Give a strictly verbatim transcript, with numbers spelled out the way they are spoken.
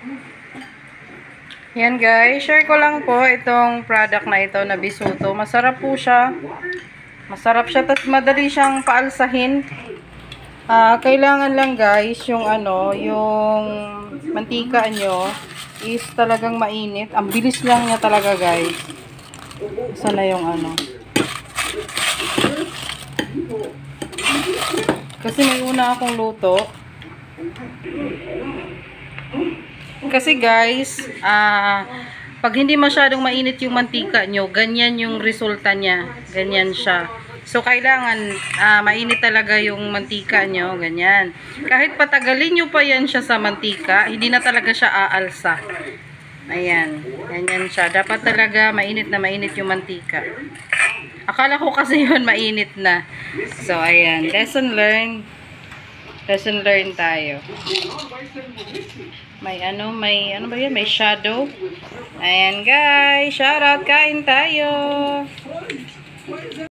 Yan guys, share ko lang po itong product na ito na Bisuto. Masarap po siya. Masarap siya at madali siyang paalsahin. Uh, kailangan lang guys, yung ano, yung mantika nyo is talagang mainit. Ang bilis lang niya talaga guys. Sana yung ano. Kasi may una akong luto. Kasi guys, ah, uh, pag hindi masyadong mainit yung mantika nyo, ganyan yung resulta niya. Ganyan siya. So, kailangan uh, mainit talaga yung mantika nyo. Ganyan. Kahit patagalin nyo pa yan siya sa mantika, hindi na talaga siya aalsa. Ayan. Ganyan siya. Dapat talaga mainit na mainit yung mantika. Akala ko kasi yun mainit na. So, ayan. Lesson learned. Lesson learned tayo. May ano, may ano ba yan? May shadow. Ayan guys, shout out, kain tayo.